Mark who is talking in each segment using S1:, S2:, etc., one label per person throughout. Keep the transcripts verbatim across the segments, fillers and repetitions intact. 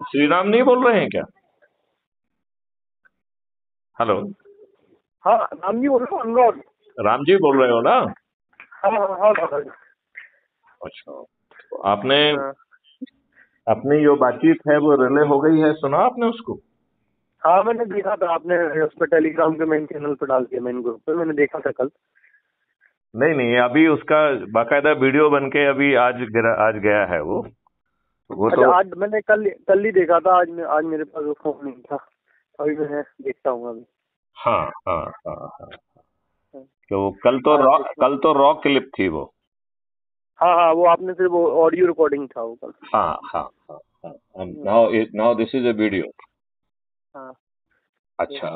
S1: श्री राम नहीं बोल रहे हैं क्या? हेलो,
S2: हाँ राम जी बोल रहा हूँ अनुराग।
S1: राम जी बोल रहे हो ना?
S2: हाँ हाँ हाँ दादाजी।
S1: अच्छा, तो आपने
S2: हाँ
S1: अपनी जो बातचीत है वो रिले हो गई है, सुना आपने उसको?
S2: हाँ, मैंने देखा था, आपने उस पर टेलीग्राम के मेन चैनल पर डाल दिया, मेन ग्रुप पे मैंने देखा था कल।
S1: नहीं नहीं, अभी उसका बाकायदा वीडियो बन के अभी आज गिरा, आज गया है वो वो
S2: अच्छा,
S1: तो।
S2: आज मैंने कल कल ही देखा था, आज मैं आज मेरे पास वो फोन नहीं था, अभी मैं देखता हूँ अभी।
S1: हाँ हाँ हाँ हाँ।
S2: हाँ
S1: तो कल तो
S2: आज
S1: रॉ
S2: देखता हूँ।
S1: कल तो रॉ क्लिप थी वो।
S2: हाँ हाँ, वो आपने सिर्फ वो ऑडियो रिकॉर्डिंग था वो कल।
S1: हाँ हाँ हाँ हाँ।
S2: Hmm,
S1: now now this is a video.
S2: हाँ
S1: अच्छा,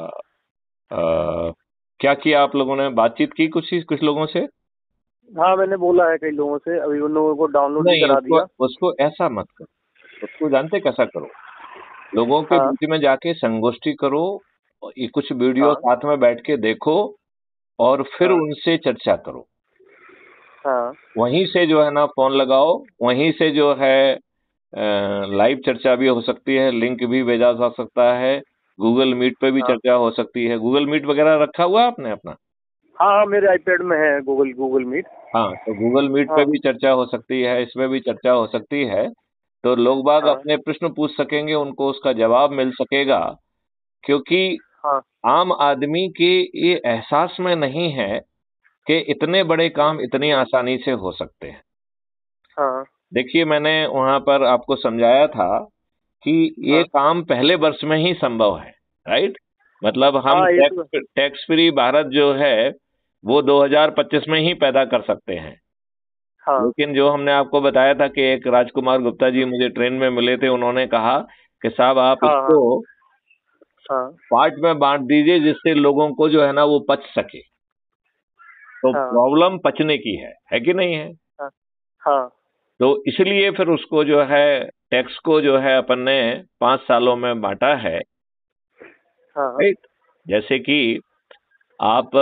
S1: अ, क्या किया आप लोगों ने? बातचीत की कुछ कुछ लोगों से?
S2: हाँ, मैंने बोला है कई लोगों से, अभी उन लोगों को डाउनलोड भी
S1: नहीं,
S2: करा
S1: उसको
S2: दिया।
S1: उसको ऐसा मत करो। उसको जानते कैसा करो? लोगों के
S2: हाँ
S1: बीच में जाके संगोष्ठी करो, और ये कुछ वीडियो
S2: हाँ
S1: साथ में बैठ के देखो, और फिर
S2: हाँ
S1: उनसे चर्चा करो।
S2: हाँ
S1: वहीं से जो है ना फोन लगाओ, वहीं से जो है लाइव चर्चा भी हो सकती है, लिंक भी भेजा जा सकता है, गूगल मीट पे भी
S2: हाँ
S1: चर्चा हो सकती है। गूगल मीट वगैरह रखा हुआ है आपने अपना?
S2: हाँ हाँ, मेरे आईपैड में है गूगल गूगल मीट।
S1: हाँ, तो गूगल मीट पे
S2: हाँ
S1: भी चर्चा हो सकती है, इसमें भी चर्चा हो सकती है। तो लोग बाग
S2: हाँ
S1: अपने प्रश्न पूछ सकेंगे, उनको उसका जवाब मिल सकेगा। क्योंकि
S2: हाँ
S1: आम आदमी के ये एहसास में नहीं है कि इतने बड़े काम इतनी आसानी से हो सकते हैं।
S2: हाँ
S1: देखिए, मैंने वहां पर आपको समझाया था कि ये
S2: हाँ
S1: काम पहले वर्ष में ही संभव है, राइट? मतलब हम
S2: हाँ, ये तो
S1: टैक्स टैक्स फ्री भारत जो है वो दो हज़ार पच्चीस में ही पैदा कर सकते हैं।
S2: हाँ
S1: लेकिन जो हमने आपको बताया था कि एक राजकुमार गुप्ता जी मुझे ट्रेन में मिले थे, उन्होंने कहा कि साहब आप
S2: हाँ हाँ
S1: इसको
S2: हाँ
S1: पार्ट में बांट दीजिए जिससे लोगों को जो है ना वो पच सके। तो
S2: हाँ
S1: प्रॉब्लम पचने की है है कि नहीं है?
S2: हाँ हाँ
S1: तो इसलिए फिर उसको जो है टैक्स को जो है अपन ने पांच सालों में बांटा है,
S2: हाँ
S1: राइट? जैसे कि आप,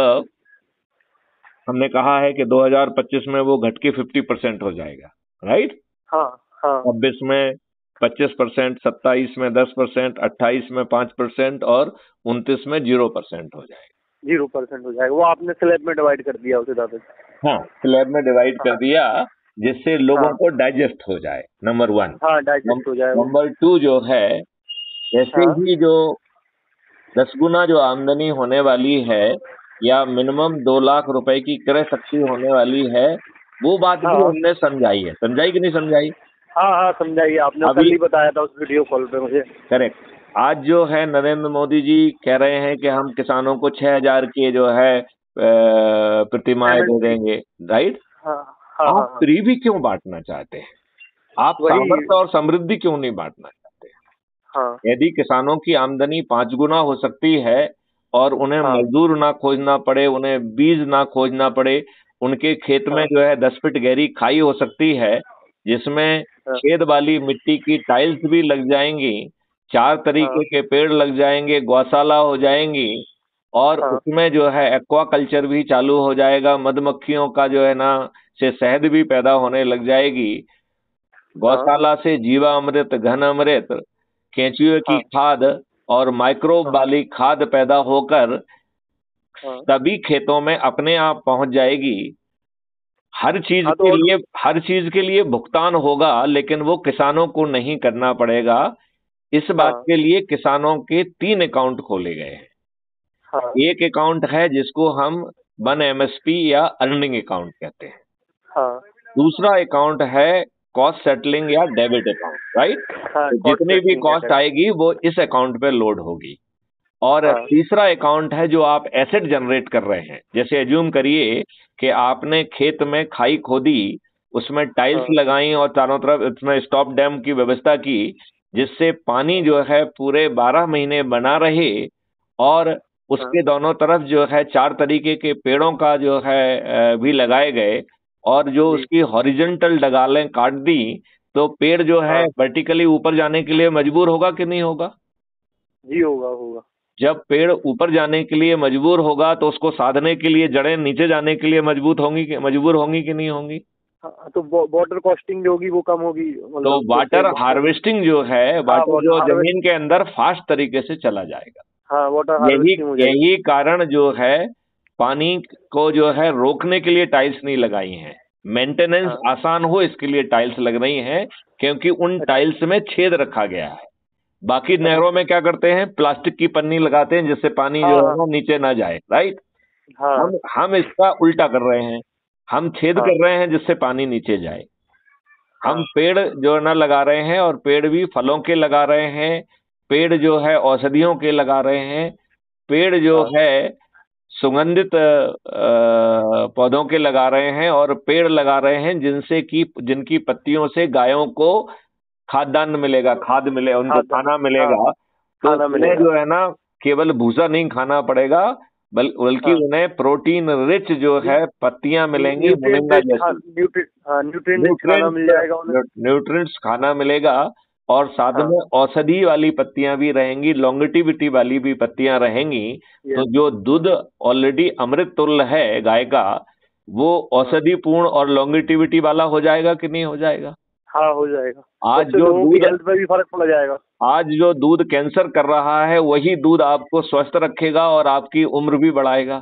S1: हमने कहा है कि दो हज़ार पच्चीस में वो घट के पचास परसेंट हो जाएगा, राइट?
S2: हाँ हाँ
S1: छब्बीस में पच्चीस परसेंट, सत्ताईस में दस परसेंट, अट्ठाईस में पांच परसेंट, और उनतीस में जीरो परसेंट हो जाएगा।
S2: जीरो परसेंट हो जाएगा, वो आपने स्लैब में डिवाइड कर दिया उसे दादा।
S1: हाँ, स्लैब में डिवाइड कर
S2: हाँ
S1: दिया, जिससे लोगों
S2: हाँ
S1: को डाइजेस्ट हो जाए, नंबर वन।
S2: हाँ, डाइजेस्ट हो जाए वो।
S1: नंबर टू जो है, जैसे
S2: हाँ
S1: ही जो दस गुना जो आमदनी होने वाली है, या मिनिमम दो लाख रुपए की क्रय शक्ति होने वाली है, वो बात भी
S2: हाँ
S1: हमने समझाई है। समझाई कि नहीं समझाई?
S2: हाँ हाँ, समझाइए, आपने कल
S1: अभी
S2: ही बताया था उस वीडियो कॉल पे मुझे।
S1: करेक्ट। आज जो है नरेंद्र मोदी जी कह रहे हैं कि हम किसानों को छह हजार के जो है अ, प्रतिमाएं दे
S2: एमएसपी।
S1: देंगे, राइट?
S2: हाँ हाँ हाँ
S1: आप
S2: हाँ,
S1: फ्री भी क्यों बांटना चाहते हैं? आप
S2: वही।
S1: सामर्थ्य और समृद्धि क्यों नहीं बांटना चाहते
S2: हाँ
S1: हैं? यदि किसानों की आमदनी पांच गुना हो सकती है, और उन्हें
S2: हाँ
S1: मजदूर ना खोजना पड़े, उन्हें बीज ना खोजना पड़े, उनके खेत में
S2: हाँ
S1: जो है दस फीट गहरी खाई हो सकती है, जिसमें
S2: हाँ
S1: छेद वाली मिट्टी की टाइल्स भी लग जाएंगी, चार
S2: हाँ
S1: तरीके के पेड़ लग जाएंगे, गौशाला हो जाएंगी, और
S2: हाँ
S1: उसमें जो है एक्वा कल्चर भी चालू हो जाएगा, मधुमक्खियों का जो है ना से शहद भी पैदा होने लग जाएगी,
S2: हाँ
S1: गौशाला से जीवामृत, घन अमृत, केंचुए की
S2: हाँ
S1: खाद और माइक्रोब
S2: हाँ
S1: वाली खाद पैदा होकर
S2: हाँ
S1: सभी खेतों में अपने आप पहुंच जाएगी। हर चीज
S2: हाँ,
S1: के
S2: तो
S1: लिए हर चीज के लिए भुगतान होगा, लेकिन वो किसानों को नहीं करना पड़ेगा। इस बात
S2: हाँ
S1: के लिए किसानों के तीन अकाउंट खोले गए हैं।
S2: हाँ
S1: एक अकाउंट है जिसको हम वन एमएसपी या अर्निंग अकाउंट कहते हैं।
S2: हाँ
S1: दूसरा अकाउंट है कॉस्ट सेटलिंग या डेबिट अकाउंट, राइट?
S2: हाँ,
S1: तो
S2: कॉस्ट
S1: जितनी भी
S2: सेटलिंग है
S1: कॉस्ट
S2: सर।
S1: आएगी वो इस अकाउंट पे लोड होगी। और
S2: हाँ
S1: तीसरा अकाउंट है जो आप एसेट जनरेट कर रहे हैं। जैसे एज्यूम करिए कि आपने खेत में खाई खोदी, उसमें टाइल्स
S2: हाँ
S1: लगाई और चारों तरफ इसमें स्टॉप डैम की व्यवस्था की, जिससे पानी जो है पूरे बारह महीने बना रहे, और
S2: हाँ
S1: उसके दोनों तरफ जो है चार तरीके के पेड़ों का जो है अ, भी लगाए गए, और जो
S2: जी।
S1: उसकी हॉरिजॉन्टल डगालें काट दी, तो पेड़ जो है
S2: हाँ
S1: वर्टिकली ऊपर जाने के लिए मजबूर होगा कि नहीं होगा?
S2: जी, होगा होगा।
S1: जब पेड़ ऊपर जाने के लिए मजबूर होगा, तो उसको साधने के लिए जड़ें नीचे जाने के लिए मजबूत होंगी कि मजबूर होंगी कि नहीं होंगी?
S2: हाँ, तो वाटर कॉस्टिंग जो होगी वो कम होगी,
S1: तो
S2: मतलब
S1: वाटर
S2: उससे-
S1: हार्वेस्टिंग जो है,
S2: हाँ,
S1: वाटर
S2: वाटर
S1: जो
S2: हार्वेस्ट
S1: जमीन के अंदर फास्ट तरीके से चला जाएगा।
S2: हाँ, वाटर
S1: यही
S2: हार्वेस्टिंग हो जाएगी।
S1: यही कारण जो है पानी को जो है रोकने के लिए टाइल्स नहीं लगाई हैं। मेंटेनेंस
S2: हाँ,
S1: आसान हो इसके लिए टाइल्स लग रही हैं, क्योंकि उन
S2: अच्छा
S1: टाइल्स में छेद रखा गया है। बाकी
S2: अच्छा।
S1: नहरों में क्या करते हैं, प्लास्टिक की पन्नी लगाते हैं जिससे पानी
S2: हाँ
S1: जो है
S2: हाँ
S1: ना नीचे ना जाए, राइट।
S2: हाँ
S1: हम हम इसका उल्टा कर रहे हैं, हम छेद
S2: हाँ
S1: कर रहे हैं जिससे पानी नीचे जाए। हम
S2: हाँ
S1: पेड़ जो है ना लगा रहे हैं, और पेड़ भी फलों के लगा रहे हैं, पेड़ जो है औषधियों के लगा रहे हैं, पेड़ जो
S2: हाँ
S1: है सुगंधित अ, पौधों के लगा रहे हैं, और पेड़ लगा रहे हैं जिनसे की जिनकी पत्तियों से गायों को खाद्यान्न मिलेगा, खाद मिले, उनको
S2: हाँ द-
S1: खाना
S2: हाँ,
S1: मिलेगा। तो
S2: खाना
S1: उन्हें
S2: मिलेगा।
S1: जो है ना केवल भूसा नहीं खाना पड़ेगा, बल बल्कि
S2: हाँ,
S1: उन्हें प्रोटीन रिच जो है पत्तियां मिलेंगी
S2: न्यूट्रिएंट
S1: मोरिंगा
S2: रिच खा
S1: जैसी।
S2: न्यूट्रि हाँ, न्यूट्रिएंट रिच खाना मिल
S1: न्यूट्रिएंट्स
S2: जाएगा उन्हें।
S1: न्यूट्रिएंट्स खाना मिलेगा, और साथ
S2: हाँ,
S1: में औषधि वाली पत्तियां भी रहेंगी, लॉन्गेटिविटी वाली भी पत्तियां रहेंगी। तो
S2: यस।
S1: जो दूध ऑलरेडी अमृत तुल्य है गाय का, वो
S2: हाँ
S1: औषधि पूर्ण और लॉन्गेटिविटी वाला हो जाएगा कि नहीं हो जाएगा।
S2: हाँ, हो जाएगा।
S1: आज
S2: उससे
S1: जो
S2: लोगों की
S1: दूध
S2: हेल्थ पे भी फर्क पड़ जाएगा।
S1: आज जो दूध कैंसर कर रहा है, वही दूध आपको स्वस्थ रखेगा और आपकी उम्र भी बढ़ाएगा।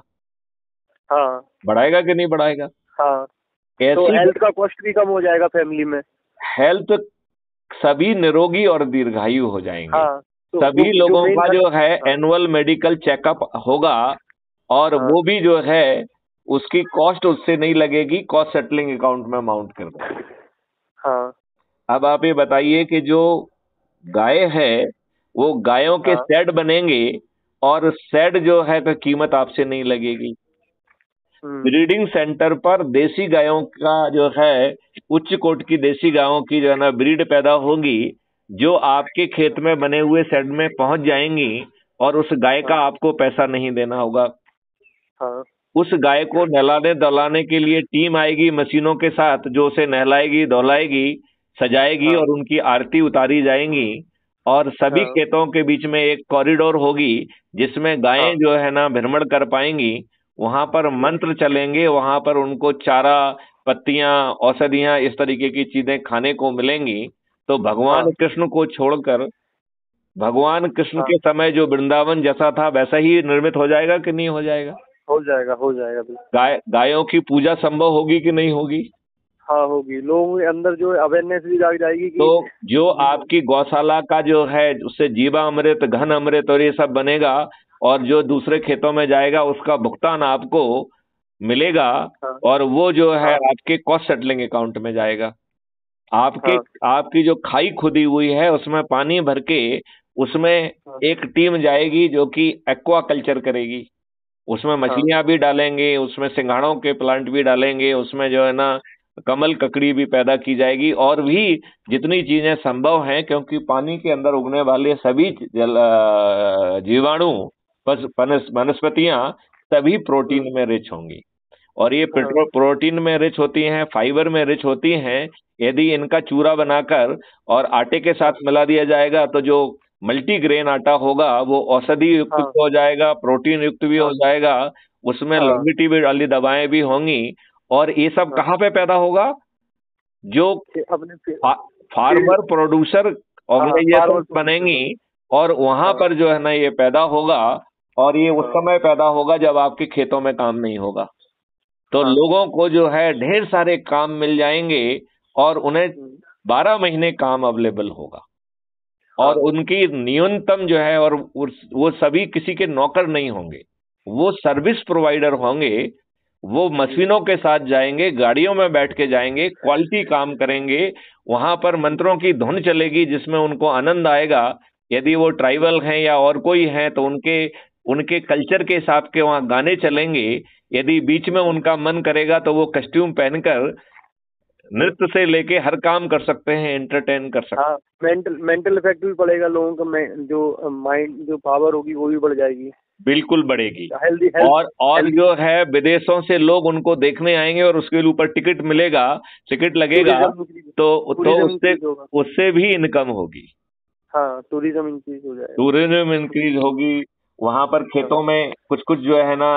S2: हाँ
S1: बढ़ाएगा कि नहीं बढ़ाएगा।
S2: हाँ, तो
S1: ऐसी
S2: हेल्थ का कॉस्ट भी कम हो जाएगा फैमिली में।
S1: हेल्थ, सभी निरोगी और दीर्घायु हो जाएंगे।
S2: हाँ, तो वो
S1: सभी
S2: जो
S1: लोगों
S2: मेन
S1: का
S2: खर्च।
S1: जो है
S2: हाँ
S1: एनुअल मेडिकल चेकअप होगा, और
S2: हाँ
S1: वो भी जो है उसकी कॉस्ट उससे नहीं लगेगी, कॉस्ट सेटलिंग अकाउंट में अमाउंट कर देंगे।
S2: हाँ
S1: अब आप ये बताइए कि जो गाय है वो गायों के
S2: हाँ
S1: शेड बनेंगे, और शेड जो है का कीमत आपसे नहीं लगेगी।
S2: हम्म
S1: ब्रीडिंग सेंटर पर देसी गायों का जो है, उच्च कोट की देसी गायों की जो है ना ब्रीड पैदा होगी, जो आपके खेत में बने हुए शेड में पहुंच जाएंगी, और उस गाय का
S2: हाँ
S1: आपको पैसा नहीं देना होगा।
S2: हाँ
S1: उस गाय को नहलाने दौलाने के लिए टीम आएगी मशीनों के साथ, जो उसे नहलाएगी, धौलाएगी, सजाएगी,
S2: हाँ
S1: और उनकी आरती उतारी जाएंगी। और सभी
S2: हाँ
S1: खेतों के बीच में एक कॉरिडोर होगी, जिसमें गायें
S2: हाँ,
S1: जो है ना भ्रमण कर पाएंगी। वहां पर मंत्र चलेंगे, वहां पर उनको चारा, पत्तियां, औषधियां, इस तरीके की चीजें खाने को मिलेंगी। तो भगवान
S2: हाँ
S1: कृष्ण को छोड़कर भगवान कृष्ण
S2: हाँ,
S1: के समय जो वृंदावन जैसा था वैसा ही निर्मित हो जाएगा कि नहीं हो जाएगा।
S2: हो जाएगा हो जाएगा बिल्कुल।
S1: गाय गायों की पूजा संभव होगी कि नहीं होगी।
S2: हाँ, होगी। लोगों के अंदर जो अवेयरनेस भी जाग जाएगी
S1: तो
S2: कि
S1: जो आपकी गौशाला का जो है उससे जीवा अमृत, घन अमृत और ये सब बनेगा, और जो दूसरे खेतों में जाएगा उसका भुगतान आपको मिलेगा,
S2: हाँ
S1: और वो जो है
S2: हाँ
S1: आपके कॉस्ट सेटलिंग अकाउंट में जाएगा। आपके
S2: हाँ
S1: आपकी जो खाई खुदी हुई है उसमें पानी भर के, उसमें
S2: हाँ
S1: एक टीम जाएगी जो कि एक्वा कल्चर करेगी। उसमें
S2: हाँ
S1: मछलियां भी डालेंगे, उसमें सिंघाड़ों के प्लांट भी डालेंगे, उसमें जो है ना कमल ककड़ी भी पैदा की जाएगी, और भी जितनी चीजें संभव हैं, क्योंकि पानी के अंदर उगने वाले सभी जल अ, जीवाणु, पस- वनस- वनस्पतियां सभी
S2: हम्म,
S1: प्रोटीन में रिच होंगी। और ये
S2: हाँ
S1: पेट्रो प्रोटीन में रिच होती हैं, फाइबर में रिच होती हैं। यदि इनका चूरा बनाकर और आटे के
S2: हाँ
S1: साथ मिला दिया जाएगा, तो जो मल्टीग्रेन आटा होगा वो औषधि युक्त भी
S2: हाँ
S1: हो जाएगा, प्रोटीन युक्त भी हो
S2: हाँ
S1: जाएगा, उसमें
S2: हाँ
S1: लॉन्गेटिविटी वाली दवाएं भी होंगी। और ये सब
S2: हाँ,
S1: कहाँ पे पैदा होगा, जो
S2: कि अपने फी-
S1: फा,
S2: फील्ड।
S1: फार्मर प्रोड्यूसर
S2: हाँ,
S1: ऑर्गेनाइजेशन
S2: फार्मर प्रोड्यूसर
S1: बनेंगी,
S2: होंगे।
S1: और वहां
S2: हाँ
S1: पर जो है ना ये पैदा होगा। और ये उस
S2: हाँ
S1: समय पैदा होगा जब आपके खेतों में काम नहीं होगा। तो
S2: हाँ,
S1: लोगों को जो है ढेर सारे काम मिल जाएंगे, और उन्हें
S2: हम्म,
S1: बारह महीने काम अवेलेबल होगा। और
S2: हाँ
S1: उनकी न्यूनतम जो है, और उस- वो सभी किसी के नौकर नहीं होंगे, वो सर्विस प्रोवाइडर होंगे। वो
S2: हम्म,
S1: मशीनों के साथ जाएंगे, गाड़ियों में बैठ के जाएंगे, क्वालिटी काम करेंगे। वहां पर मंत्रों की धुन चलेगी जिसमें उनको आनंद आएगा। यदि वो ट्राइबल हैं या और कोई हैं तो उनके उनके कल्चर के हिसाब के वहां गाने चलेंगे। यदि बीच में उनका मन करेगा तो वो कस्ट्यूम पहनकर
S2: हम्म,
S1: नृत्य से लेके हर काम कर सकते हैं, एंटरटेन कर सकते
S2: हाँ, मेंटल मेंटल इफेक्ट भी पड़ेगा लोगों का। मैं जो माइंड जो पावर होगी वो भी बढ़ जाएगी।
S1: हैं, बिल्कुल बढ़ेगी।
S2: हेल्दी हेल्थ
S1: और और
S2: हेल्दी
S1: जो है विदेशों से लोग उनको देखने आएंगे, और उसके ऊपर टिकट मिलेगा, टिकट लगेगा,
S2: टूरिज्म इंक्रीज
S1: तो तो
S2: टूरिज्म
S1: उससे
S2: इंक्रीज होगा।
S1: उससे भी इनकम होगी,
S2: हाँ, टूरिज्म इंक्रीज हो जाएगा।
S1: टूरिज्म इंक्रीज होगी। वहां पर
S2: हाँ
S1: खेतों में कुछ कुछ जो है ना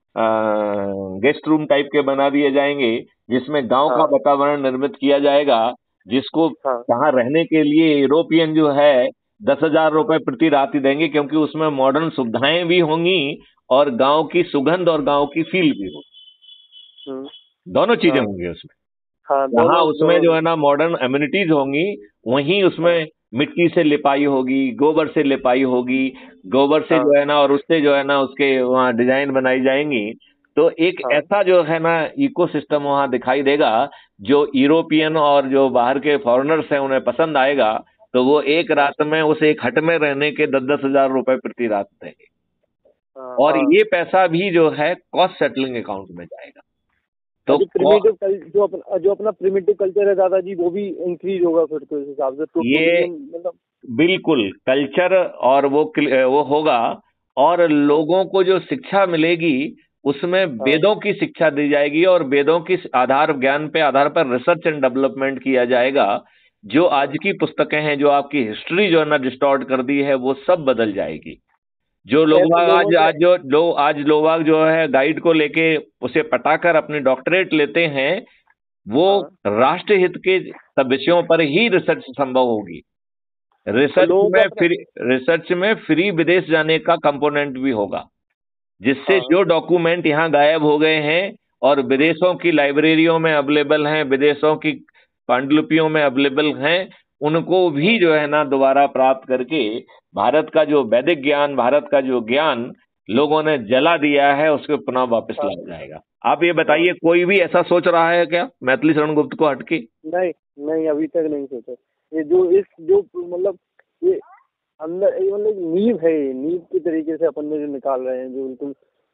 S1: गेस्ट रूम टाइप के बना दिए जाएंगे, जिसमें गांव का
S2: हाँ
S1: वातावरण निर्मित किया जाएगा, जिसको
S2: हाँ
S1: जहाँ रहने के लिए यूरोपियन जो है दस हजार रुपए प्रति रात ही देंगे, क्योंकि उसमें मॉडर्न सुविधाएं भी होंगी और गांव की सुगंध और गांव की फील भी होगी।
S2: हम्म,
S1: दोनों चीजें
S2: हाँ
S1: होंगी उसमें।
S2: हाँ
S1: जहाँ
S2: दोनों
S1: उसमें जो
S2: दोनों।
S1: है ना मॉडर्न एम्यूनिटीज होंगी, वहीं
S2: हाँ
S1: उसमें मिट्टी से लिपाई होगी, गोबर से लिपाई होगी, गोबर से
S2: हाँ
S1: जो है ना, और उससे जो है ना उसके वहाँ डिजाइन बनाई जाएंगी। तो एक
S2: हाँ
S1: ऐसा जो है ना इकोसिस्टम वहाँ दिखाई देगा, जो यूरोपियन और जो बाहर के फॉरेनर्स हैं उन्हें पसंद आएगा। तो वो एक
S2: हाँ
S1: रात में उस एक हट में रहने के दस दस हजार रुपए प्रति रात देंगे,
S2: हाँ
S1: और
S2: हाँ।
S1: ये पैसा भी जो है कॉस्ट सेटलिंग अकाउंट में जाएगा।
S2: और
S1: तो
S2: जो प्रिमिटिव कल जो अपना जो अपना प्रिमिटिव कल्चर है दादाजी, वो भी इंक्रीज होगा फिर तो इस हिसाब से तो
S1: ये
S2: टूरिज्म मतलब।
S1: बिल्कुल कल्चर और वो क्ल- वो होगा, और
S2: हाँ
S1: लोगों को जो शिक्षा मिलेगी उसमें
S2: हाँ
S1: वेदों की शिक्षा दी जाएगी, और वेदों की आधार ज्ञान पे आधार पर रिसर्च एंड डेवलपमेंट किया जाएगा। जो आज
S2: हाँ
S1: की पुस्तकें हैं, जो आपकी हिस्ट्री जो है ना डिस्टॉर्ट कर दी है, वो सब बदल जाएगी। जो लोग
S2: ऐसे लोगों
S1: आज
S2: से।
S1: आज जो लोग आज लोग जो है गाइड को लेके उसे पटाकर अपनी डॉक्टरेट लेते हैं, वो
S2: हाँ
S1: राष्ट्रहित के सब विषयों पर ही रिसर्च संभव होगी।
S2: और
S1: रिसर्च
S2: लोगों को
S1: में
S2: अपना।
S1: फ्री रिसर्च में फ्री विदेश जाने का कंपोनेंट भी होगा, जिससे
S2: हाँ
S1: जो डॉक्यूमेंट यहाँ गायब हो गए हैं और विदेशों की लाइब्रेरियों में अवेलेबल हैं, विदेशों की पांडुलिपियों में अवेलेबल हैं, उनको भी
S2: हाँ
S1: जो है ना दोबारा प्राप्त करके भारत का जो वैदिक ज्ञान, भारत का जो ज्ञान लोगों ने जला दिया है, उसको पुनः वापस
S2: हाँ
S1: लाया जाएगा। आप ये
S2: हाँ।
S1: बताइए, कोई भी ऐसा सोच रहा है क्या मैथिली शरण गुप्त को हटके?
S2: नहीं नहीं, अभी तक नहीं सोचा। ये जो इस जो मतलब ये अंदर ये मतलब नींव है, ये नींव की तरीके से अपन ने जो निकाल रहे हैं जो बिल्कुल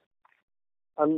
S2: अन।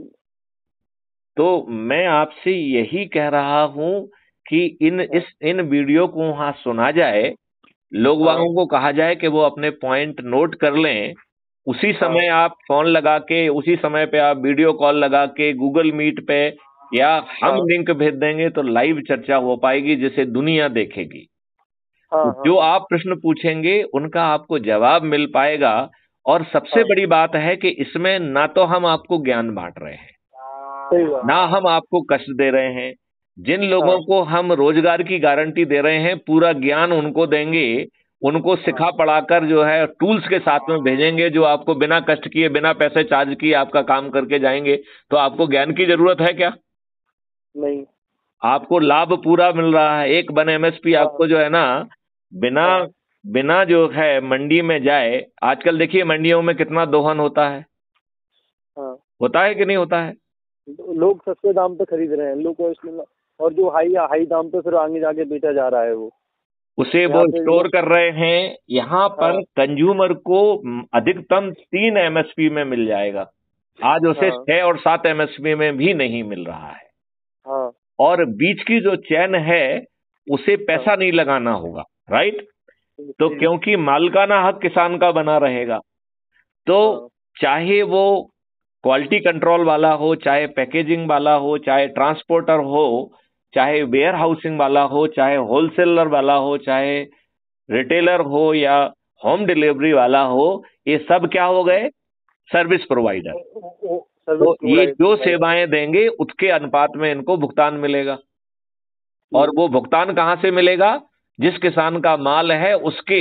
S1: तो मैं आपसे यही कह रहा हूं कि इन
S2: हाँ
S1: इस इन वीडियो को वहां सुना जाए, लोग
S2: हाँ
S1: वालों को कहा जाए कि वो अपने पॉइंट नोट कर लें। उसी
S2: हाँ
S1: समय आप फोन लगा के, उसी समय पे आप वीडियो कॉल लगा के गूगल मीट पे, या हम
S2: हाँ
S1: लिंक भेज देंगे तो लाइव चर्चा हो पाएगी, जिसे दुनिया देखेगी।
S2: हाँ
S1: तो
S2: हाँ
S1: जो
S2: हाँ।
S1: आप प्रश्न पूछेंगे उनका आपको जवाब मिल पाएगा। और सबसे
S2: हाँ
S1: बड़ी बात है कि इसमें ना तो हम आपको ज्ञान बांट रहे हैं,
S2: सही बात।
S1: ना हम आपको कष्ट दे रहे हैं। जिन लोगों
S2: हाँ
S1: को हम रोजगार की गारंटी दे रहे हैं, पूरा ज्ञान उनको देंगे, उनको
S2: हाँ
S1: सिखा पढ़ाकर जो है टूल्स के साथ में भेजेंगे, जो आपको बिना कष्ट किए, बिना पैसे चार्ज किए आपका काम करके जाएंगे। तो आपको ज्ञान की जरूरत है क्या?
S2: नहीं।
S1: आपको लाभ पूरा मिल रहा है। एक वन एमएसपी
S2: हाँ
S1: आपको जो है ना, बिना
S2: हाँ
S1: बिना जो है मंडी में जाए, आजकल देखिए मंडियों में कितना दोहन होता है,
S2: हाँ।
S1: होता है कि नहीं होता है?
S2: लोग सस्ते दाम पे खरीद रहे हैं, लो कॉस्ट में। और जो हाई हाई दाम पे फिर आगे जाके बेचा जा रहा है वो।
S1: उसे वो
S2: यहाँ पे जो।
S1: स्टोर कर रहे हैं। यहाँ पर
S2: हाँ
S1: कंज्यूमर को म, अधिकतम तीन एमएसपी में मिल जाएगा। आज उसे
S2: हाँ
S1: छह और सात एमएसपी में भी नहीं मिल रहा है।
S2: हाँ
S1: और बीच की जो चैन है, उसे
S2: हाँ।
S1: पैसा नहीं लगाना होगा, राइट? तो
S2: सही।
S1: क्योंकि मालिकाना हक किसान का बना रहेगा, तो
S2: हाँ
S1: चाहे वो क्वालिटी कंट्रोल वाला हो, चाहे पैकेजिंग वाला हो, चाहे ट्रांसपोर्टर हो, चाहे वेयर हाउसिंग वाला हो, चाहे होलसेलर वाला हो, चाहे रिटेलर हो, या होम डिलीवरी वाला हो, ये सब क्या हो गए? Service provider.
S2: सर्विस
S1: तो ये
S2: प्रोवाइड
S1: जो
S2: प्रोवाइड।
S1: सेवाएं देंगे उसके अनुपात में इनको भुगतान मिलेगा। और वो भुगतान कहां से मिलेगा? जिस किसान का माल है उसके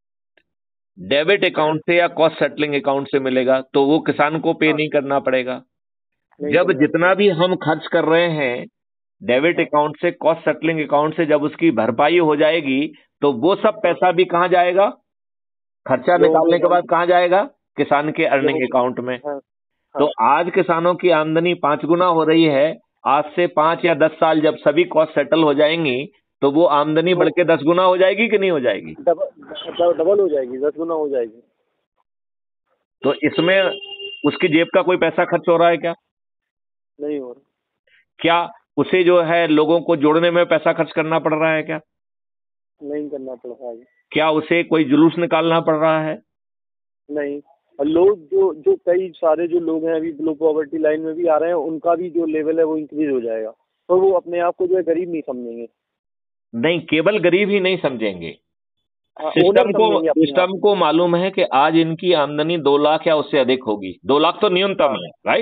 S1: डेबिट अकाउंट से या कॉस्ट सेटलिंग अकाउंट से मिलेगा, तो वो किसान को पे
S2: हाँ
S1: नहीं करना पड़ेगा।
S2: नहीं
S1: जब
S2: करना
S1: जितना
S2: पड़ेगा।
S1: भी हम खर्च कर रहे हैं डेबिट
S2: हाँ
S1: अकाउंट से, कॉस्ट सेटलिंग अकाउंट से, जब उसकी भरपाई हो जाएगी, तो वो सब
S2: हाँ।
S1: पैसा भी कहां जाएगा? खर्चा
S2: लोगों के
S1: निकालने के बाद
S2: अकाउंट।
S1: कहां जाएगा? किसान के
S2: जब
S1: अर्निंग
S2: वो।
S1: अकाउंट में।
S2: हाँ
S1: तो
S2: हाँ
S1: आज किसानों की आमदनी पांच गुना हो रही है। आज से पांच या दस साल जब सभी कॉस्ट सेटल हो जाएंगी, तो वो आमदनी
S2: तो
S1: बढ़ के दस गुना हो जाएगी कि नहीं हो जाएगी?
S2: डबल डबल हो जाएगी, दस गुना हो जाएगी।
S1: तो इसमें उसकी जेब का कोई पैसा खर्च हो रहा है क्या?
S2: नहीं हो रहा।
S1: क्या उसे जो है लोगों को जोड़ने में पैसा खर्च करना पड़ रहा है क्या?
S2: नहीं करना पड़ रहा है।
S1: क्या उसे कोई जुलूस निकालना पड़ रहा है?
S2: नहीं। और लोग जो जो कई सारे जो लोग हैं अभी बिलो पॉवर्टी लाइन में भी आ रहे हैं, उनका भी जो लेवल है वो इंक्रीज हो जाएगा, तो वो अपने आप को जो है गरीब नहीं समझेंगे।
S1: नहीं, केवल गरीब ही नहीं समझेंगे।
S2: ओनर
S1: सिस्टम को
S2: समझेंगे अपने आप
S1: सिस्टम को मालूम है कि आज इनकी आमदनी दो लाख या उससे अधिक होगी। दो लाख तो
S2: को।
S1: न्यूनतम
S2: हाँ
S1: है, राइट?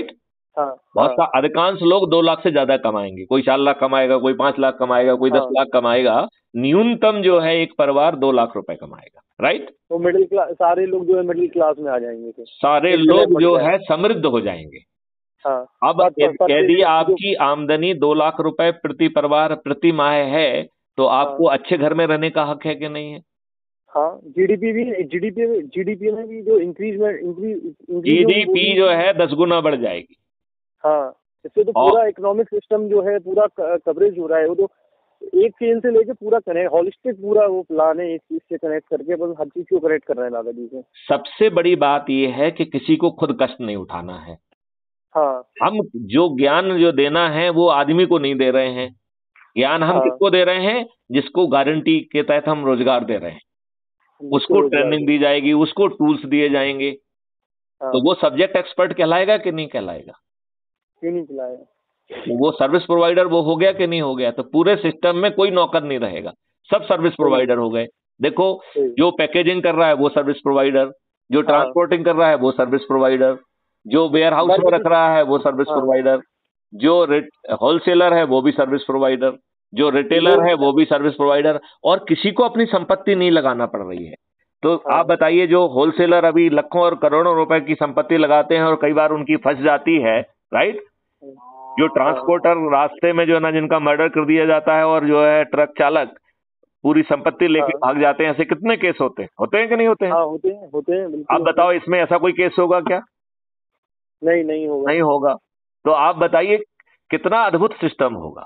S2: हाँ
S1: बहुत
S2: हाँ
S1: सा अधिकांश लोग दो लाख से ज्यादा कमाएंगे, कोई चार लाख कमाएगा, कोई पांच लाख कमाएगा, कोई दस
S2: हाँ
S1: लाख कमाएगा। न्यूनतम जो है एक परिवार दो लाख रुपए कमाएगा, राइट।
S2: तो मिडिल क्लास, सारे लोग जो है मिडिल क्लास में आ जाएंगे,
S1: सारे
S2: फिर एक स्लैब
S1: लोग
S2: बढ़
S1: जो
S2: जाएगा।
S1: है समृद्ध हो जाएंगे।
S2: हाँ
S1: अब
S2: पर, पर, पर
S1: यदि
S2: जो,
S1: आपकी आमदनी दो लाख रुपए प्रति परिवार प्रति माह है, तो
S2: हाँ
S1: आपको अच्छे घर में रहने का हक है कि नहीं है?
S2: हाँ जीडीपी भी, जीडीपी जीडीपी में भी जो इंक्रीज में इंक्रीज इंक्रीज होगी वो
S1: जीडीपी
S2: भी।
S1: जो है दस गुना बढ़ जाएगी।
S2: हाँ, इससे तो
S1: और
S2: पूरा इकोनॉमिक सिस्टम जो है पूरा कवरेज हो रहा है। वो तो एक चेन से लेके पूरा कनेक्ट, होलिस्टिक पूरा वो प्लान है, एक चीज से कनेक्ट करके अपन हर चीज को कनेक्ट कर रहे हैं दादाजी से।
S1: सबसे बड़ी बात यह है कि किसी को खुद कष्ट नहीं उठाना है।
S2: हाँ
S1: हम जो ज्ञान जो देना है वो आदमी को नहीं दे रहे हैं। ज्ञान हम
S2: हाँ,
S1: किसको दे रहे हैं? जिसको गारंटी के तहत हम रोजगार दे रहे हैं,
S2: जिसको
S1: उसको
S2: रोजगार
S1: ट्रेनिंग
S2: दे।
S1: दी जाएगी, उसको टूल्स दिए जाएंगे, तो
S2: हाँ,
S1: वो सब्जेक्ट एक्सपर्ट कहलाएगा कि नहीं कहलाएगा?
S2: क्यों नहीं चलाया।
S1: वो सर्विस प्रोवाइडर वो हो गया कि नहीं हो गया? तो पूरे सिस्टम में कोई नौकर नहीं रहेगा, सब सर्विस
S2: सही
S1: प्रोवाइडर हो गए। देखो,
S2: सही।
S1: जो पैकेजिंग कर रहा है वो सर्विस प्रोवाइडर, जो
S2: हाँ,
S1: ट्रांसपोर्टिंग कर रहा है वो सर्विस प्रोवाइडर, जो वेयर हाउस
S2: वर्क
S1: में
S2: भी।
S1: रख रहा है वो सर्विस
S2: हाँ,
S1: प्रोवाइडर, जो होलसेलर है वो भी सर्विस प्रोवाइडर, जो रिटेलर
S2: लोग।
S1: है वो भी सर्विस प्रोवाइडर। और किसी को अपनी संपत्ति नहीं लगाना पड़ रही है। तो
S2: हाँ
S1: आप बताइए, जो होलसेलर अभी लाखों और करोड़ों रुपए की संपत्ति लगाते हैं और कई बार उनकी फंस जाती है, राइट। जो
S2: हाँ
S1: ट्रांसपोर्टर रास्ते में जो है ना, जिनका मर्डर कर दिया जाता है, और जो है ट्रक चालक पूरी संपत्ति लेके
S2: हाँ
S1: भाग जाते हैं, ऐसे कितने केस होते हैं होते हैं कि नहीं होते हैं?
S2: हाँ, होते हैं होते हैं, बिल्कुल
S1: आप
S2: होते
S1: बताओ, इसमें ऐसा कोई केस होगा क्या?
S2: हैं। नहीं नहीं होगा।
S1: नहीं होगा। तो आप बताइए कितना अद्भुत सिस्टम होगा।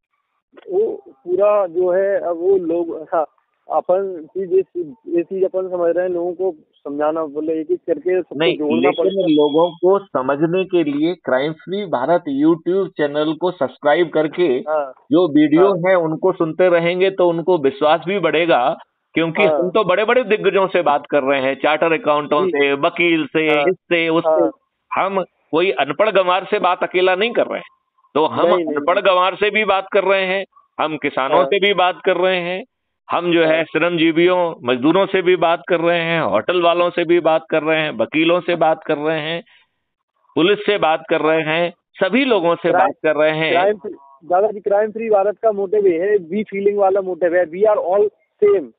S2: वो पूरा जो है, अब वो लोग, हाँ, अपन चीज ये ये चीज अपन समझ रहे हैं, लोगों को समझाना, बोले एक एक करके सबको
S1: नहीं,
S2: जोड़ना
S1: लेकिन
S2: पड़ता है।
S1: लोगों को समझने के लिए crime free Bharat YouTube channel को सब्सक्राइब करके
S2: हाँ
S1: जो वीडियो
S2: हाँ
S1: है उनको सुनते रहेंगे तो उनको विश्वास भी बढ़ेगा। क्योंकि हम
S2: हाँ
S1: तो बड़े बड़े दिग्गजों से बात कर रहे हैं, चार्टर अकाउंटेंटों
S2: जी।
S1: से, वकील से,
S2: हाँ
S1: इससे उससे।
S2: हाँ,
S1: हम कोई अनपढ़ गंवार से बात अकेला नहीं कर रहे हैं। तो हम
S2: नहीं नहीं
S1: अनपढ़
S2: नहीं।
S1: गंवार से भी बात कर रहे हैं, हम किसानों
S2: हाँ
S1: से भी बात कर रहे हैं, हम जो है
S2: हाँ
S1: श्रमजीवियों मजदूरों से भी बात कर रहे हैं, होटल वालों से भी बात कर रहे हैं, वकीलों से बात कर रहे हैं, पुलिस से बात कर रहे हैं, सभी लोगों से
S2: क्राइम
S1: बात कर रहे हैं।
S2: क्राइम फ्री, दादाजी क्राइम फ्री भारत का मोटिव ये है, वी फीलिंग वाला मोटिव है, we are all same.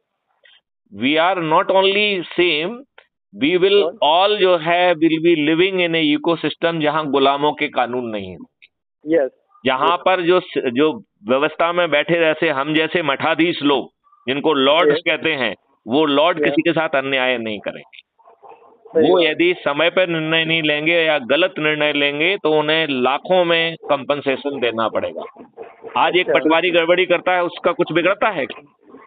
S1: We are not only same, we will all जो है will be living in a ecosystem जहां गुलामों के कानून नहीं है,
S2: यस।
S1: जहां पर जो जो व्यवस्था में बैठे जैसे हम जैसे मठाधीश लोग, जिनको लॉर्ड्स
S2: Yes.
S1: कहते हैं, वो लॉर्ड
S2: Yeah.
S1: किसी के साथ अन्याय नहीं करेंगे।
S2: सही
S1: वो
S2: बात।
S1: यदि समय पर निर्णय नहीं लेंगे या गलत निर्णय लेंगे तो उन्हें लाखों में कंपनसेशन देना पड़ेगा। आज एक
S2: अच्छा।
S1: पटवारी गड़बड़ी करता है, उसका कुछ बिगड़ता है क्या?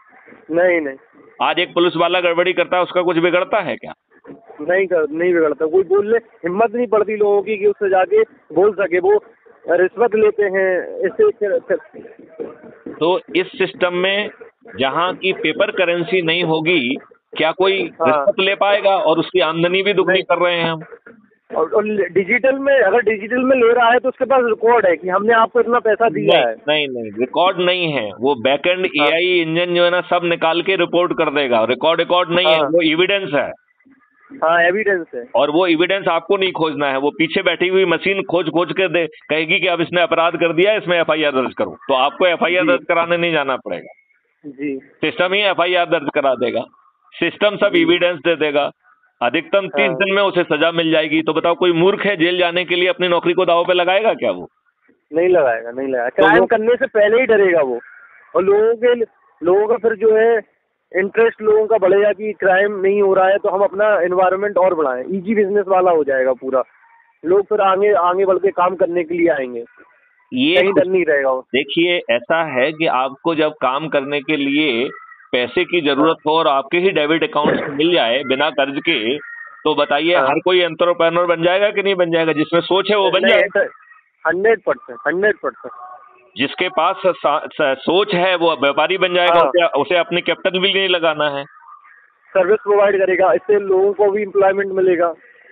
S2: नहीं नहीं
S1: आज एक पुलिस वाला गड़बड़ी करता है, उसका कुछ बिगड़ता है क्या?
S2: नहीं कर नहीं बिगड़ता। कोई बोलने हिम्मत नहीं पड़ती लोगों की कि उससे जाके बोल सके। वो रिश्वत लेते हैं इससे फिर- फिर-
S1: तो इस सिस्टम में जहां की पेपर करेंसी नहीं होगी, क्या कोई
S2: हाँ।
S1: रिश्वत ले पाएगा? और उसकी आमदनी भी दुगनी
S2: नहीं।
S1: कर रहे हैं हम।
S2: और, और डिजिटल में, अगर डिजिटल में ले रहा है तो उसके पास रिकॉर्ड है कि हमने आपको इतना पैसा दिया
S1: नहीं
S2: है।
S1: नहीं नहीं, रिकॉर्ड नहीं है। वो बैकएंड
S2: हाँ।
S1: एआई इंजन जो है ना, सब निकाल के रिपोर्ट कर देगा। रिकॉर्ड रिकॉर्ड नहीं है,
S2: हाँ।
S1: वो एविडेंस है।
S2: हाँ, एविडेंस है।
S1: और वो एविडेंस आपको नहीं खोजना है, वो पीछे बैठी हुई मशीन खोज खोज के दे कहेगी कि अब इसने अपराध कर दिया है, इसमें एफआईआर दर्ज करो। तो आपको एफआईआर
S2: जी।
S1: दर्ज कराने नहीं जाना पड़ेगा,
S2: जी
S1: सिस्टम ही एफआईआर दर्ज करा देगा। सिस्टम सब
S2: जी।
S1: एविडेंस दे देगा। अधिकतम तीस
S2: हाँ।
S1: दिन में उसे सजा मिल जाएगी। तो बताओ, कोई मूर्ख है जेल जाने के लिए अपनी नौकरी को दांव पे लगाएगा क्या? वो
S2: नहीं लगाएगा, नहीं लगाएगा।
S1: तो
S2: क्राइम
S1: वो-
S2: करने से पहले ही डरेगा वो। और लोगों के लोगों का फिर जो है इंटरेस्ट लोगों का बढ़ेगा कि क्राइम नहीं हो रहा है तो हम अपना एनवायरनमेंट और बढ़ाएं। इजी बिजनेस वाला हो जाएगा पूरा। लोग फिर आगे आगे बढ़ के काम करने के लिए आएंगे,
S1: ये
S2: कहीं डर नहीं रहेगा वो।
S1: देखिए, ऐसा है कि आपको जब काम करने के लिए पैसे की जरूरत हो और आपके ही डेबिट अकाउंट से मिल जाए बिना कर्ज के, तो बताइए
S2: हाँ।
S1: हर कोई एंटरप्रेन्योर बन जाएगा कि नहीं बन जाएगा? जिसमें सोच है वो बन जाएगा।
S2: हंड्रेड परसेंट हंड्रेड परसेंट
S1: जिसके पास सा- सा- सोच है वो व्यापारी बन जाएगा।
S2: हाँ।
S1: उसे, उसे अपनी कैपिटल भी नहीं लगाना है।
S2: सर्विस प्रोवाइड करेगा, इससे लोगों को भी एम्प्लॉयमेंट मिलेगा।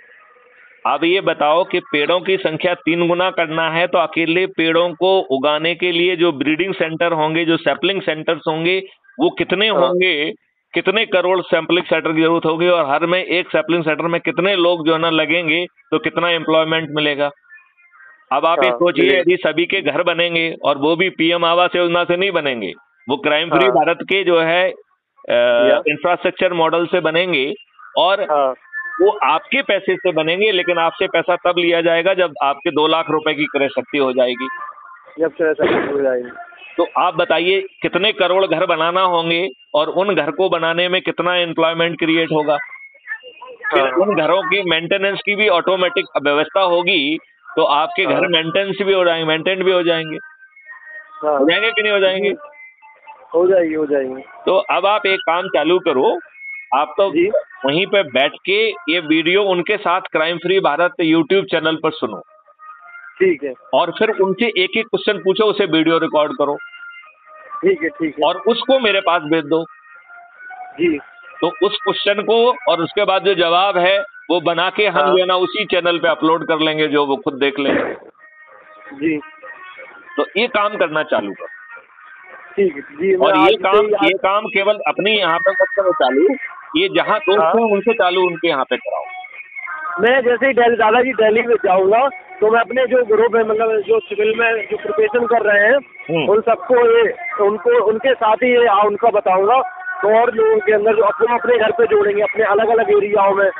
S1: अब ये बताओ कि पेड़ों की संख्या तीन गुना करना है तो अकेले पेड़ों को उगाने के लिए जो ब्रीडिंग सेंटर होंगे, जो सैपलिंग सेंटर्स होंगे, वो कितने
S2: हाँ।
S1: होंगे? कितने करोड़ सैम्पलिंग सेंटर की जरूरत होगी? और हर में एक सैपलिंग सेंटर में कितने लोग जो है ना लगेंगे? तो कितना एम्प्लॉयमेंट मिलेगा? अब आप ये
S2: हाँ
S1: सोचिए,
S2: मिलेगी।
S1: यदि सभी के घर बनेंगे और वो भी पीएम आवास योजना से नहीं बनेंगे, वो क्राइम फ्री
S2: हाँ
S1: भारत के जो है
S2: या
S1: इंफ्रास्ट्रक्चर मॉडल से बनेंगे, और
S2: हाँ
S1: वो आपके पैसे से बनेंगे, लेकिन आपसे पैसा तब लिया जाएगा जब आपके दो लाख रुपए की क्रय शक्ति हो जाएगी।
S2: जब से ऐसा हो जाएगी।
S1: तो आप बताइए कितने करोड़ घर बनाना होंगे, और उन घर को बनाने में कितना एम्प्लॉयमेंट क्रिएट होगा। फिर
S2: हाँ
S1: उन घरों की मेंटेनेंस की भी ऑटोमेटिक व्यवस्था होगी, तो आपके घर
S2: हाँ
S1: मेंटेनेंस भी हो जाएंगे, मेंटेन भी हो जाएंगे।
S2: हाँ
S1: हो जाएंगे कि नहीं हो जाएंगे?
S2: जी, हो जाएगी हो जाएगी।
S1: तो अब आप एक काम चालू करो, आप तो
S2: जी
S1: वहीं पे बैठ के ये वीडियो उनके साथ crime free Bharat YouTube channel पर सुनो,
S2: ठीक है
S1: और फिर उनसे एक एक क्वेश्चन पूछो, उसे वीडियो रिकॉर्ड करो
S2: ठीक है ठीक है।
S1: और उसको मेरे पास भेज दो।
S2: जी
S1: तो उस क्वेश्चन को और उसके बाद जो जवाब है वो बना के हम
S2: हाँ
S1: जो है ना उसी चैनल पे अपलोड कर लेंगे, जो वो खुद देख लेंगे।
S2: जी
S1: तो ये काम करना चालू करो,
S2: ठीक है जी। मैं
S1: और ये
S2: आज से
S1: काम
S2: ही आज
S1: ये काम केवल अपने यहाँ पे मत करो चालू, ये जहाँ दोस्त
S2: हाँ
S1: हैं उनसे चालू उनके यहाँ पे कराओ।
S2: मैं जैसे ही दिल्ली दादाजी दिल्ली में जाऊंगा तो मैं अपने जो ग्रुप है, मतलब जो सिविल में जो प्रिपरेशन कर रहे हैं,
S1: हम्म।
S2: उन सबको ये उनको उनके साथ ही ये आ, उनका बताऊंगा। तो और लोगों के अंदर जो अपने अपने घर पे जोड़ेंगे, अपने अलग अलग एरियाओं में।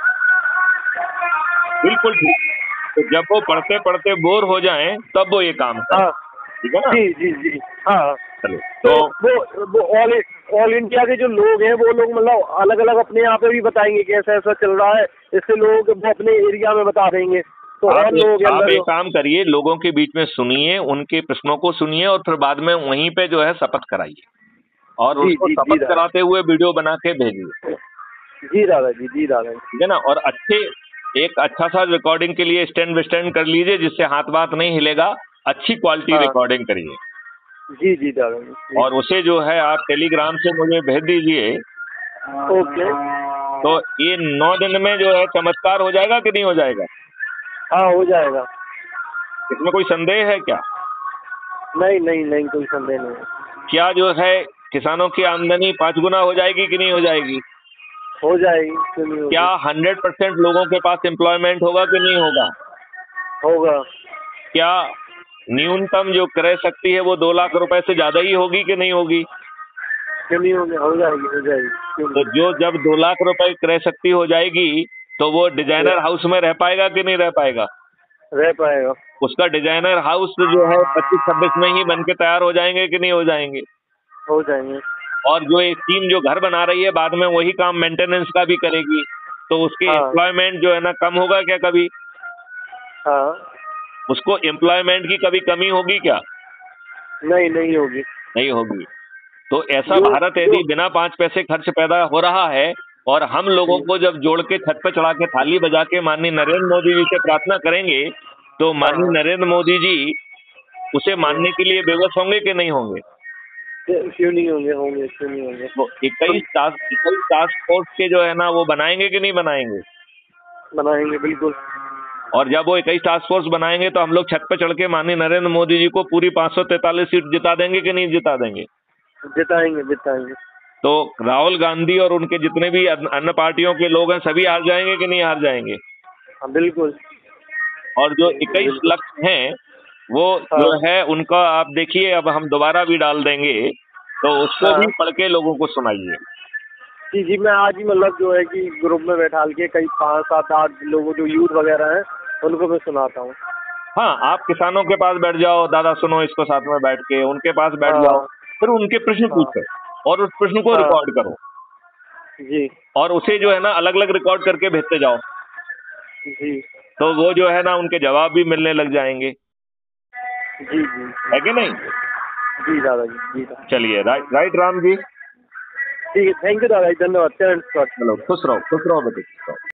S1: बिल्कुल ठीक। तो जब वो पढ़ते पढ़ते बोर हो जाएं तब वो ये काम करें,
S2: हाँ
S1: ठीक है ना?
S2: जी जी जी हाँ।
S1: चलो,
S2: तो
S1: तो
S2: वो वो ऑल ऑल इंडिया के जो लोग हैं वो लोग मतलब अलग अलग अपने यहाँ पे भी बताएंगे कि ऐसा ऐसा चल रहा है, इससे लोग वो अपने एरिया में बता देंगे। तो
S1: आप
S2: और लोगों
S1: एक,
S2: के
S1: आप
S2: अंदर
S1: एक काम करिए, लोगों के बीच में सुनिए, उनके प्रश्नों को सुनिए, और फिर बाद में वहीं पे जो है शपथ कराइए, और
S2: जी
S1: उसको
S2: जी जी
S1: शपथ
S2: दादा
S1: कराते हुए वीडियो बना के भेजिए,
S2: जी दादाजी जी दादाजी
S1: ठीक है ना? और अच्छे एक अच्छा सा रिकॉर्डिंग के लिए स्टैंड स्टैंड कर लीजिए, जिससे हाथ बात नहीं हिलेगा। अच्छी क्वालिटी
S2: हाँ
S1: रिकॉर्डिंग करिए,
S2: जी जी दादाजी
S1: और उसे जो है आप टेलीग्राम से मुझे भेज दीजिए।
S2: ओके।
S1: तो ये नौ दिन में जो है चमत्कार हो जाएगा कि नहीं हो जाएगा?
S2: हाँ हो जाएगा।
S1: इसमें कोई संदेह है क्या?
S2: नहीं नहीं नहीं कोई संदेह नहीं है।
S1: क्या जो है किसानों की आमदनी पांच गुना हो जाएगी कि नहीं हो जाएगी?
S2: हो जाएगी क्यों नहीं
S1: क्या
S2: होगी।
S1: हंड्रेड परसेंट लोगों के पास एम्प्लॉयमेंट होगा कि नहीं होगा?
S2: होगा
S1: क्या न्यूनतम जो क्रय शक्ति है वो दो लाख रुपए से ज्यादा ही होगी कि नहीं होगी?
S2: क्यों नहीं होगी, हो जाएगी हो जाएगी क्यों
S1: तो
S2: नहीं।
S1: जो जब दो लाख रुपए क्रय शक्ति हो जाएगी तो वो डिजाइनर हाउस में रह पाएगा कि नहीं रह पाएगा?
S2: रह पाएगा।
S1: उसका डिजाइनर हाउस जो है पच्चीस छब्बीस में ही बन के तैयार हो जाएंगे कि नहीं हो जाएंगे?
S2: हो जाएंगे।
S1: और जो एक टीम जो घर बना रही है बाद में वही काम मेंटेनेंस का भी करेगी, तो उसके
S2: हाँ
S1: एम्प्लॉयमेंट जो है ना कम होगा क्या कभी?
S2: हाँ
S1: उसको एम्प्लॉयमेंट की कभी कमी होगी क्या?
S2: नहीं नहीं होगी।
S1: नहीं होगी। तो ऐसा
S2: जो
S1: भारत
S2: जो
S1: यदि बिना पांच पैसे खर्च पैदा हो रहा है, और हम लोगों को जब जोड़ के छत पे चढ़ा के थाली बजा के माननीय नरेंद्र मोदी जी से प्रार्थना करेंगे, तो माननीय
S2: हाँ
S1: नरेंद्र मोदी जी उसे मानने के लिए बेबस होंगे कि नहीं होंगे?
S2: क्यों नहीं होंगे, होंगे क्यों नहीं होंगे।
S1: तो इक्कीस टास्क इक्कीस टास्क फोर्स के जो है ना वो बनाएंगे कि नहीं बनाएंगे?
S2: बनाएंगे बिल्कुल।
S1: और जब वो इक्कीस टास्क फोर्स बनाएंगे तो हम लोग छत पे चढ़ के माननीय नरेंद्र मोदी जी को पूरी पाँच सौ तैंतालीस सीट जिता देंगे कि नहीं जिता देंगे?
S2: जिताएंगे जिताएंगे।
S1: तो राहुल गांधी और उनके जितने भी अन्य अन्य पार्टियों के लोग हैं सभी हार जाएंगे कि नहीं हार जाएंगे?
S2: हाँ बिल्कुल।
S1: और जो इक्कीस लक्ष्य हैं वो
S2: हाँ
S1: जो है उनका आप देखिए, अब हम दोबारा भी डाल देंगे, तो उसको
S2: हाँ
S1: भी पढ़ के लोगों को सुनाइए।
S2: जी जी। मैं आज ही मतलब जो है कि ग्रुप में बैठाल के कई पाँच सात आठ लोग जो यूथ वगैरह हैं उनको मैं सुनाता हूँ।
S1: हाँ, आप किसानों के पास बैठ जाओ, दादा सुनो इसको साथ में बैठ के, उनके पास बैठ
S2: हाँ
S1: जाओ, फिर उनके प्रश्न
S2: हाँ
S1: पूछो और उस प्रश्न को
S2: हाँ
S1: रिकॉर्ड करो,
S2: जी
S1: और उसे जो है ना अलग अलग रिकॉर्ड करके भेजते जाओ,
S2: जी
S1: तो वो जो है ना उनके जवाब भी मिलने लग जाएंगे,
S2: जी जी
S1: है कि नहीं?
S2: जी दादाजी जी दादा।
S1: चलिए, राइट राइट राम जी।
S2: ठीक है, थैंक यू दादाजी, धन्यवाद। चरण स्पॉट।
S1: चलो, खुश रहो खुश रहो बेटे, खुश रहो।